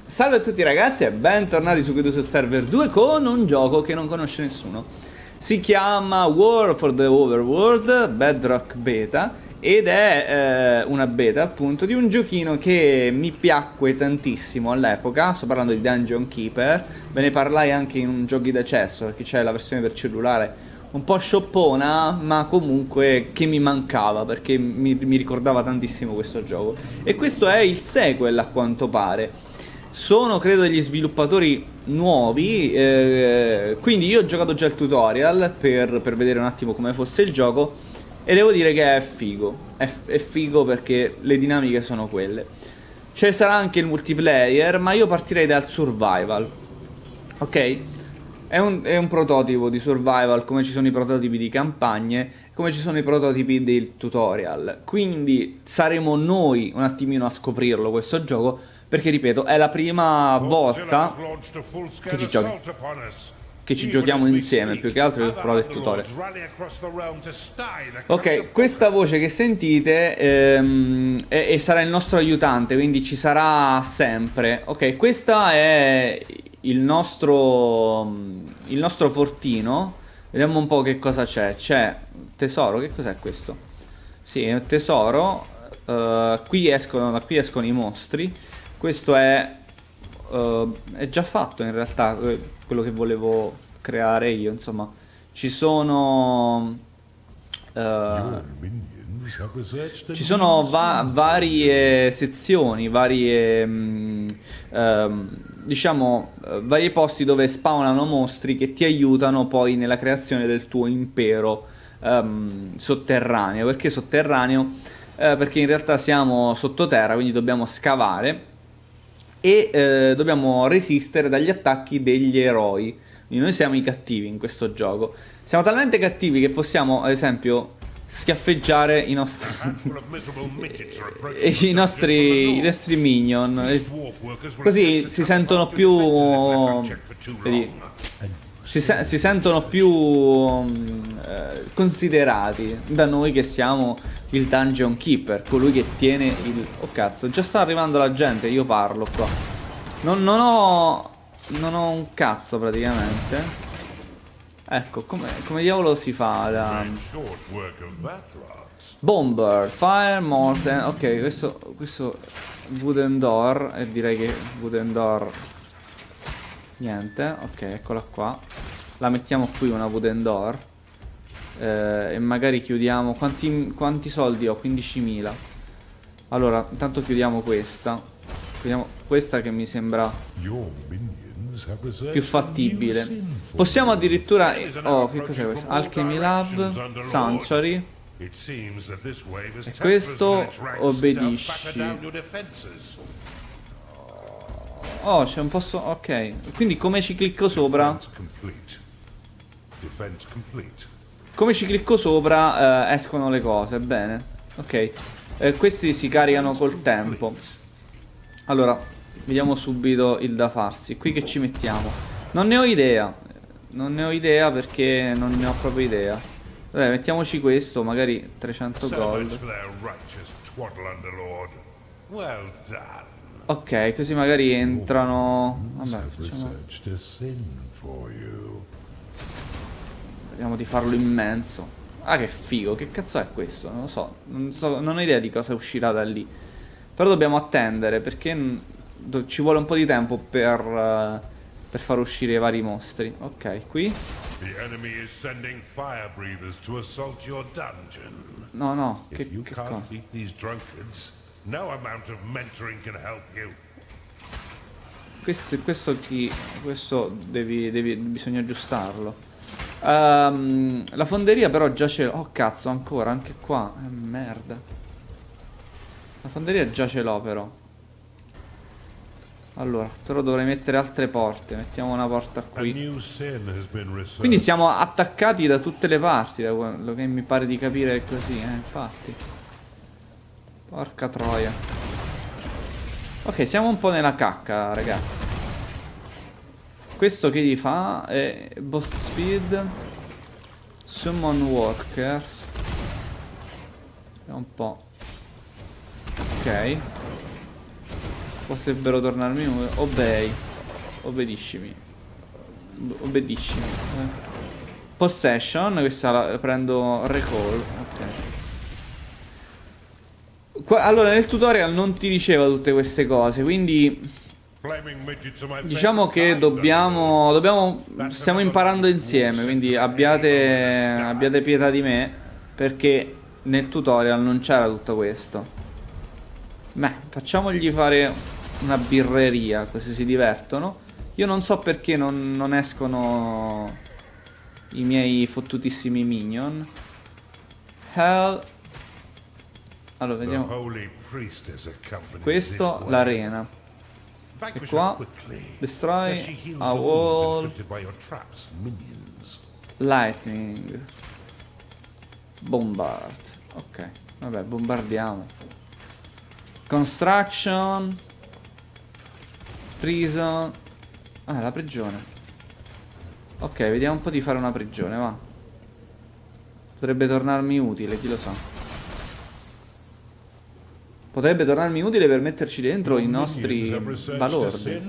Salve a tutti ragazzi e bentornati su Guido sul Server 2 con un gioco che non conosce nessuno. Si chiama War for the Overworld Bedrock Beta ed è una beta appunto di un giochino che mi piacque tantissimo all'epoca. Sto parlando di Dungeon Keeper, ve ne parlai anche in un giochi d'accesso perché c'è la versione per cellulare un po' scioppona, ma comunque che mi mancava perché mi ricordava tantissimo questo gioco. E questo è il sequel a quanto pare. Sono credo degli sviluppatori nuovi, quindi io ho giocato già il tutorial per vedere un attimo come fosse il gioco e devo dire che è figo, è figo perché le dinamiche sono quelle. Ci sarà anche il multiplayer, ma io partirei dal survival, ok? È un prototipo di survival, come ci sono i prototipi di campagne, come ci sono i prototipi del tutorial. Quindi saremo noi un attimino a scoprirlo questo gioco, perché ripeto, è la prima volta che ci giochiamo insieme, più che altro io provo il tutorial. Ok, questa voce che sentite e sarà il nostro aiutante, quindi ci sarà sempre. Ok, questa è il nostro fortino. Vediamo un po' che cosa c'è. C'è tesoro, che cos'è questo? Sì, è un tesoro. Da qui escono i mostri. Questo è già fatto in realtà, quello che volevo creare io, insomma. Ci sono varie sezioni, diciamo, vari posti dove spawnano mostri che ti aiutano poi nella creazione del tuo impero sotterraneo. Perché sotterraneo? Perché in realtà siamo sottoterra, quindi dobbiamo scavare e dobbiamo resistere dagli attacchi degli eroi. Quindi noi siamo i cattivi in questo gioco. Siamo talmente cattivi che possiamo, ad esempio, schiaffeggiare i nostri minion. Così si sentono più... vedi, si sentono più considerati da noi che siamo il Dungeon Keeper, colui che tiene il... Oh cazzo, già sta arrivando la gente, io parlo qua. Non ho un cazzo praticamente. Ecco, come diavolo si fa da... Bomber, Fire, Morten... Ok, questo Wooden Door, e direi che Wooden Door... Niente, ok, eccola qua. La mettiamo qui una Wooden Door. E magari chiudiamo... Quanti soldi ho? 15.000. Allora, intanto chiudiamo questa. Chiudiamo questa che mi sembra più fattibile. Possiamo addirittura... Oh, che cos'è questo? Alchemy Lab, Sanctuary. E questo obbedisci. Oh, c'è un posto... Ok. Quindi come ci clicco sopra... Come ci clicco sopra escono le cose, bene. Ok. Questi si caricano col tempo. Allora, vediamo subito il da farsi. Qui che ci mettiamo? Non ne ho idea. Non ne ho idea perché non ne ho proprio idea. Vabbè, mettiamoci questo, magari 300 gold. Ok, così magari entrano... Vabbè, facciamo... Vediamo di farlo immenso. Ah, che figo, che cazzo è questo? Non lo so, non ho idea di cosa uscirà da lì. Però dobbiamo attendere, perché ci vuole un po' di tempo per far uscire i vari mostri. Ok, qui. No, che cosa? Questo chi? Questo bisogna aggiustarlo. La fonderia però già ce l'ho. Oh cazzo, ancora, anche qua. Merda. La fonderia già ce l'ho però. Allora, però dovrei mettere altre porte. Mettiamo una porta qui. Quindi siamo attaccati da tutte le parti, da quello che mi pare di capire è così, infatti. Porca troia. Ok, siamo un po' nella cacca, ragazzi. Questo che gli fa è Boss Speed, Summon Workers. Vediamo un po'. Ok. potrebbero tornarmi obey. Obbediscimi. Obbediscimi. Possession, questa la prendo recall. Ok. Allora nel tutorial non ti diceva tutte queste cose, quindi diciamo che stiamo imparando insieme, quindi abbiate pietà di me, perché nel tutorial non c'era tutto questo. Beh, facciamogli fare una birreria, così si divertono. Io non so perché non escono i miei fottutissimi minion. Hell. Allora, vediamo. Questo, l'arena. E qua, destroy a wall. Lightning. Bombard. Ok, vabbè, bombardiamo. Construction. Prison. Ah, la prigione. Ok, vediamo un po' di fare una prigione, va. Potrebbe tornarmi utile, chi lo sa. Potrebbe tornarmi utile per metterci dentro i nostri balordi.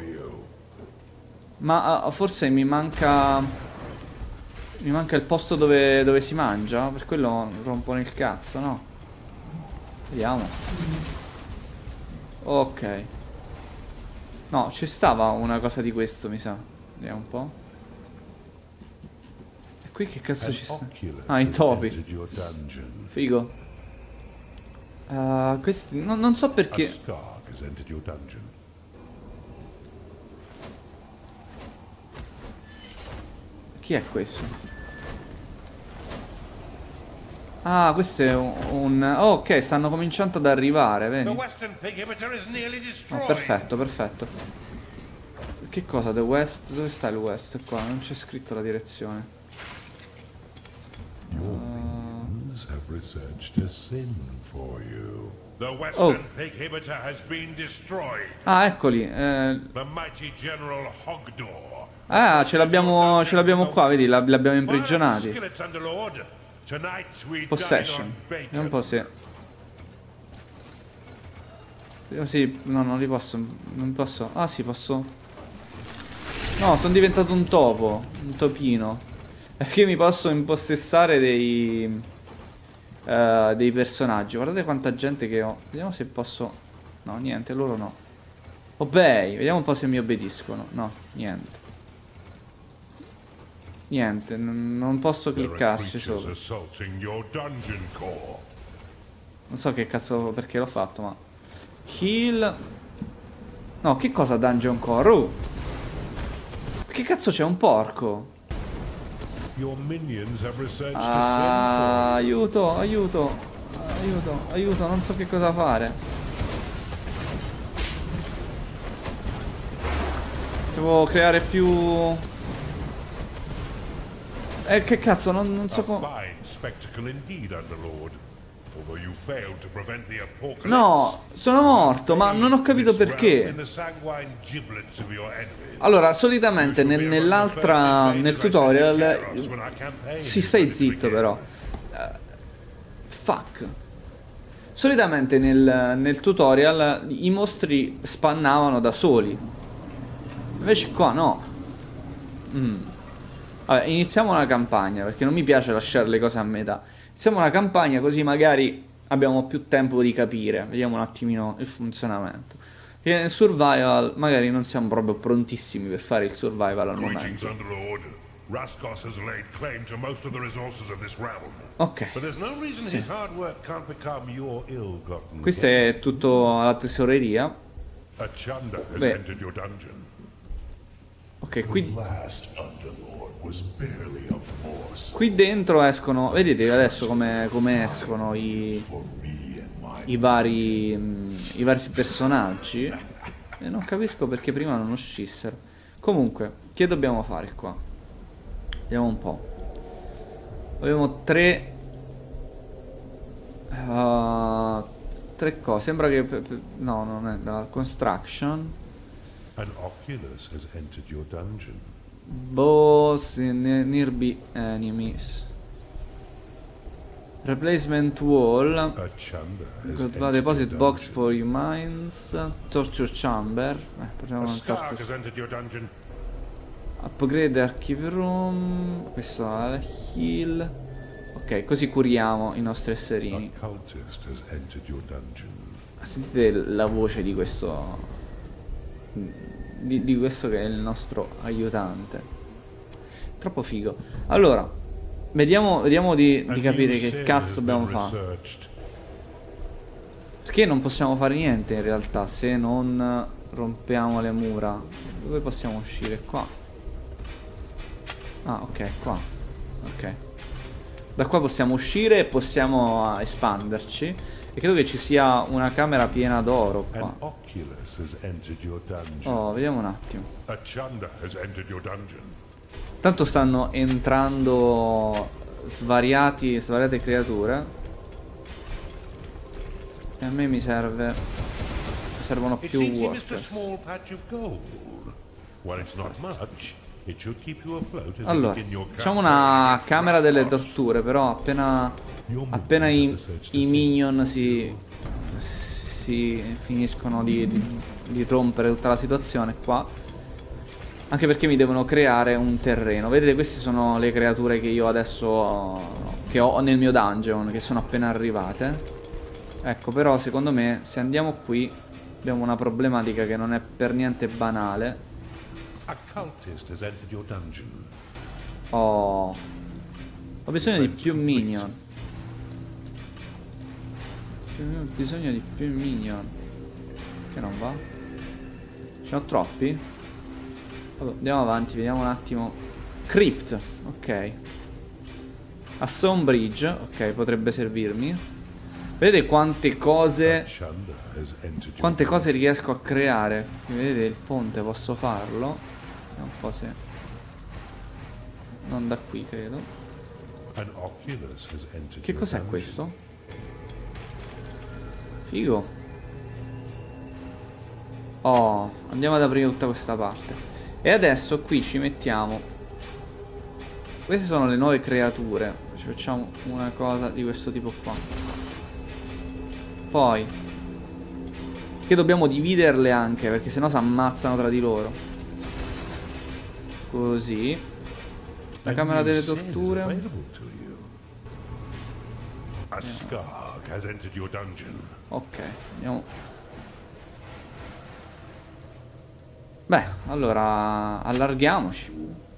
Ma forse mi manca il posto dove si mangia. Per quello rompo nel cazzo, no? Vediamo. Ok. No, ci stava una cosa di questo, mi sa. Vediamo un po'. E qui che cazzo ci sta? Ah, i topi. Figo. Questi non so perché. Chi è questo? Ah, questo è oh, ok, stanno cominciando ad arrivare, vedi? Oh, perfetto, perfetto. Che cosa? The West? Dove sta il West? Qua, non c'è scritto la direzione. Oh. Ah, eccoli. Ah, ce l'abbiamo qua, vedi, li abbiamo imprigionati. Possession. Vediamo un po' se. Sì, no, non li posso. Non posso. Ah, sì, posso. No, sono diventato un topo. Un topino. Perché mi posso impossessare dei personaggi. Guardate quanta gente che ho. Vediamo se posso. No, niente, loro no. Obey. Vediamo un po' se mi obbediscono. No, niente. Niente, non posso cliccarci sopra. Non so che cazzo perché l'ho fatto, ma. Heal. No, che cosa Dungeon Core? Che cazzo c'è un porco? Aiuto, aiuto. Aiuto, aiuto, non so che cosa fare. Devo creare più. Che cazzo, non so come. No, sono morto, ma non ho capito perché. Allora, solitamente nel tutorial. Sì, stai zitto però. Fuck. Solitamente nel tutorial i mostri spannavano da soli. Invece qua no. Vabbè, iniziamo una campagna, perché non mi piace lasciare le cose a metà. Iniziamo una campagna così magari abbiamo più tempo di capire. Vediamo un attimino il funzionamento. Perché nel survival magari non siamo proprio prontissimi per fare il survival al momento. Ok. Sì. Questo è tutto la tesoreria. Beh. Ok, qui dentro escono. Vedete adesso come escono i vari personaggi. E non capisco perché prima non uscissero. Comunque, che dobbiamo fare qua? Vediamo un po'. Abbiamo tre cose. Sembra che no, non è da construction. An Oculus has entered your dungeon. Boss nearby enemies. Replacement wall. A Chanda has Got entered deposit your box dungeon. for your mines. Torture chamber. Proviamo A un Skark torture. has entered your dungeon. Upgrade archive room. Questo è la heal. Ok, così curiamo i nostri esserini. A cultist has entered your dungeon. Sentite la voce di questo. Di questo che è il nostro aiutante. Troppo figo. Allora, vediamo di capire che cazzo dobbiamo fare. Perché non possiamo fare niente in realtà se non rompiamo le mura. Dove possiamo uscire? Qua. Ah, ok, qua. Ok. Da qua possiamo uscire e possiamo espanderci. E credo che ci sia una camera piena d'oro An qua. Oculus has entered your dungeon. Oh, vediamo un attimo. A Chanda has entered your dungeon. Tanto stanno entrando svariate creature. E a me mi servono It più seems you missed a workers. small patch of gold. While it's not much, it should keep you afloat as Allora, you begin your facciamo una campaign camera delle against torture, però appena i minion si finiscono di rompere tutta la situazione qua. Anche perché mi devono creare un terreno. Vedete, queste sono le creature che io adesso che ho nel mio dungeon, che sono appena arrivate. Ecco, però secondo me se andiamo qui abbiamo una problematica che non è per niente banale. A cultist has entered your dungeon. Ho bisogno di più minion. Ho bisogno di più minion. Che non va? Ce ne ho troppi? Vabbè, andiamo avanti, vediamo un attimo. Crypt, ok. A Stonebridge, ok, potrebbe servirmi. Vedete quante cose. Chanda has entered your Quante cose riesco a creare. Vedete il ponte, posso farlo. Vediamo un po' se. Non da qui, credo. An Oculus has entered Che your cos'è dungeon. questo? Figo. Oh, andiamo ad aprire tutta questa parte. E adesso qui ci mettiamo. Queste sono le nuove creature. Ci facciamo una cosa di questo tipo qua. Poi che dobbiamo dividerle anche, perché sennò si ammazzano tra di loro. Così. La A camera new delle cell is torture. available to you. A Skark has entered your dungeon. Ok, andiamo. Beh, allora allarghiamoci.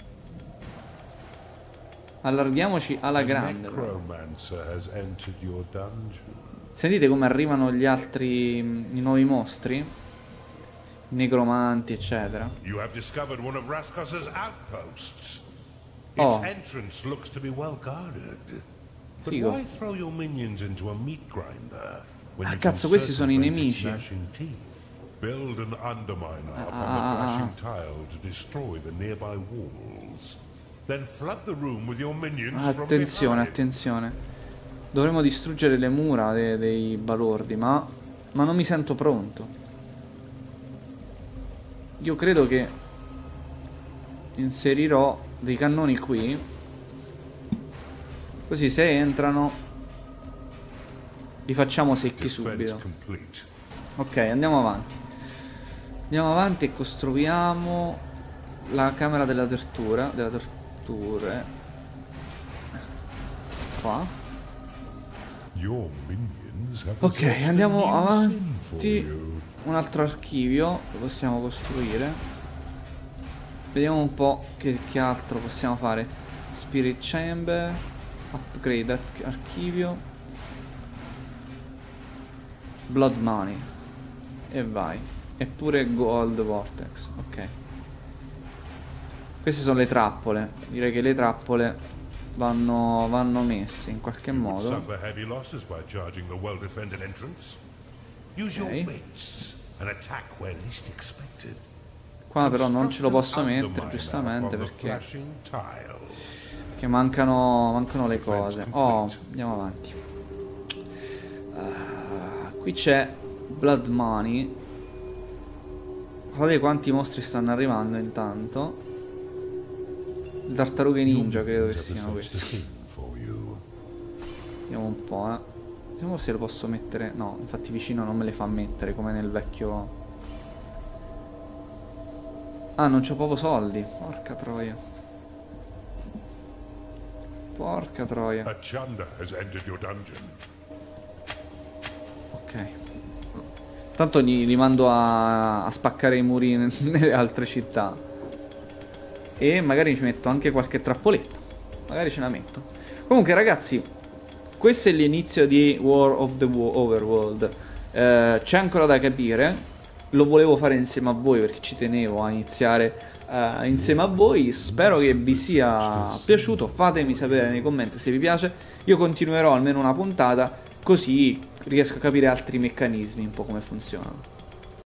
Allarghiamoci alla A grande. però. Necromancer has entered your dungeon. Sentite come arrivano gli altri, i nuovi mostri. I negromanti, eccetera. You have discovered one of Rascos's outposts. Its Oh. entrance looks to be well guarded. But Figo. why throw your minions into a meat grinder when Ah, you cazzo, can questi sono i circumvent its nemici. gnashing teeth? Build an underminer upon ah, the flashing tile to destroy the nearby walls. Then flood the room with your minions from Attenzione, behind. attenzione. Dovremmo distruggere le mura dei balordi, ma non mi sento pronto. Io credo che inserirò dei cannoni qui. Così se entrano li facciamo secchi Defense subito. complete. Ok, andiamo avanti. Andiamo avanti e costruiamo la camera della tortura. Della torture. Qua. Your minions have Ok, resolved a andiamo new sin for avanti. you. Un altro archivio lo possiamo costruire. Vediamo un po' che altro possiamo fare. Spirit Chamber. Upgrade archivio. Blood Money. E vai. Eppure Gold Vortex. Ok. Queste sono le trappole. Direi che le trappole vanno messe in qualche modo. Suffer heavy losses by charging the well-defended entrance. Use Ok. your wits and attack where least expected. Qua però non ce lo posso Construct an mettere, underminer giustamente, upon the perché flashing tile. mancano le cose. Oh, andiamo avanti. Qui c'è Blood Money. Guardate quanti mostri stanno arrivando intanto. Il tartarughe ninja credo che siano questi. Vediamo un po', Vediamo se lo posso mettere. No, infatti vicino non me le fa mettere come nel vecchio. Ah, non c'ho proprio soldi. Porca troia. Porca troia. A Chanda has entered your dungeon. Ok. Tanto li mando a spaccare i muri nelle altre città. E magari ci metto anche qualche trappoletta. Magari ce la metto. Comunque ragazzi, questo è l'inizio di War of the Overworld. C'è ancora da capire. Lo volevo fare insieme a voi perché ci tenevo a iniziare insieme a voi. Spero che vi sia piaciuto. Fatemi sapere nei commenti se vi piace. Io continuerò almeno una puntata, così riesco a capire altri meccanismi, un po' come funzionano.